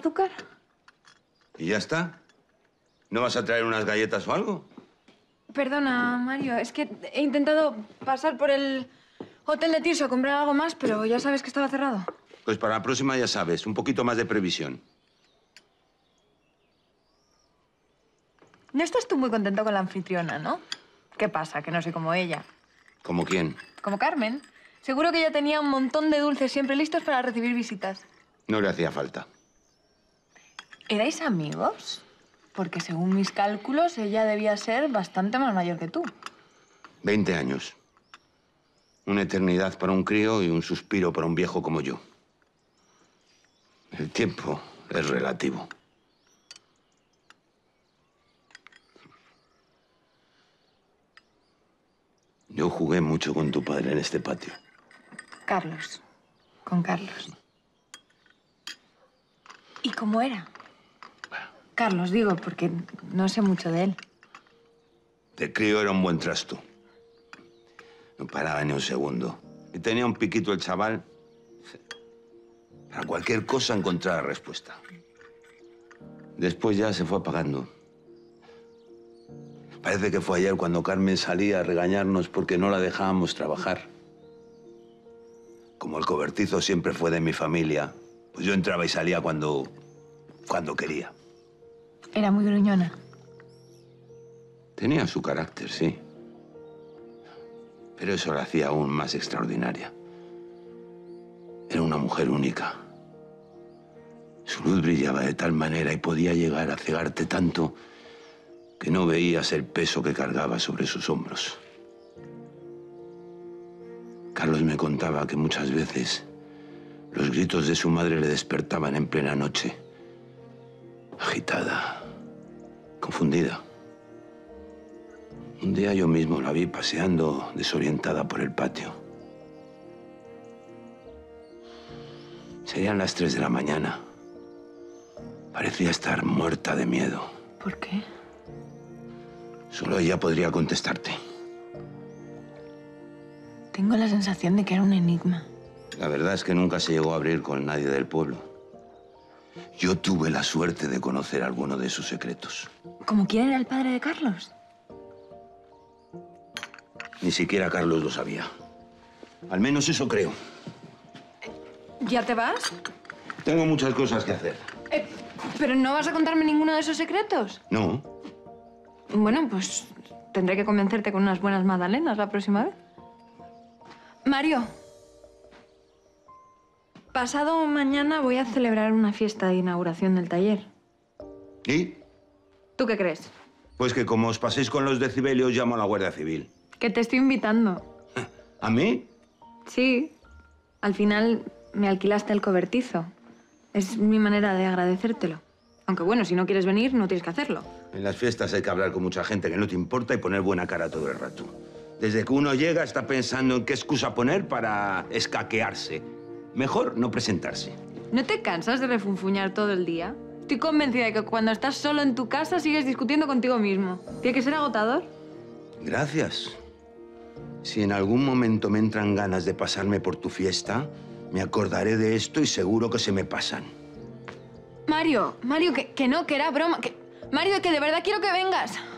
azúcar. ¿Y ya está? ¿No vas a traer unas galletas o algo? Perdona, Mario, es que he intentado pasar por el hotel de Tirso a comprar algo más, pero ya sabes que estaba cerrado. Pues para la próxima ya sabes, un poquito más de previsión. No estás tú muy contento con la anfitriona, ¿no? ¿Qué pasa? Que no soy como ella. ¿Como quién? Como Carmen. Seguro que ella tenía un montón de dulces siempre listos para recibir visitas. No le hacía falta. ¿Erais amigos? Porque según mis cálculos, ella debía ser bastante más mayor que tú. 20 años. Una eternidad para un crío y un suspiro para un viejo como yo. El tiempo es relativo. Yo jugué mucho con tu padre en este patio. Carlos. Con Carlos. ¿Y cómo era? Carlos, digo, porque no sé mucho de él. De crío era un buen trasto. No paraba ni un segundo. Y tenía un piquito el chaval. Para cualquier cosa encontraba respuesta. Después ya se fue apagando. Parece que fue ayer cuando Carmen salía a regañarnos porque no la dejábamos trabajar. Como el cobertizo siempre fue de mi familia, pues yo entraba y salía cuando quería. Era muy gruñona. Tenía su carácter, sí. Pero eso la hacía aún más extraordinaria. Era una mujer única. Su luz brillaba de tal manera y podía llegar a cegarte tanto que no veías el peso que cargaba sobre sus hombros. Carlos me contaba que muchas veces los gritos de su madre le despertaban en plena noche, agitada, confundida. Un día yo mismo la vi paseando desorientada por el patio. Serían las 3 de la mañana. Parecía estar muerta de miedo. ¿Por qué? Solo ella podría contestarte. Tengo la sensación de que era un enigma. La verdad es que nunca se llegó a abrir con nadie del pueblo. Yo tuve la suerte de conocer alguno de sus secretos. ¿Como quién era el padre de Carlos? Ni siquiera Carlos lo sabía. Al menos eso creo. ¿Ya te vas? Tengo muchas cosas que hacer. ¿Pero no vas a contarme ninguno de esos secretos? No. Bueno, pues tendré que convencerte con unas buenas magdalenas la próxima vez. Mario. Pasado mañana voy a celebrar una fiesta de inauguración del taller. ¿Y? ¿Tú qué crees? Pues que como os paséis con los decibelios, llamo a la Guardia Civil. Que te estoy invitando. ¿A mí? Sí. Al final me alquilaste el cobertizo. Es mi manera de agradecértelo. Aunque bueno, si no quieres venir, no tienes que hacerlo. En las fiestas hay que hablar con mucha gente que no te importa y poner buena cara todo el rato. Desde que uno llega está pensando en qué excusa poner para escaquearse. Mejor no presentarse. ¿No te cansas de refunfuñar todo el día? Estoy convencida de que cuando estás solo en tu casa sigues discutiendo contigo mismo. ¿Tiene que ser agotador? Gracias. Si en algún momento me entran ganas de pasarme por tu fiesta, me acordaré de esto y seguro que se me pasan. Mario, que no, que era broma. Mario, que de verdad quiero que vengas.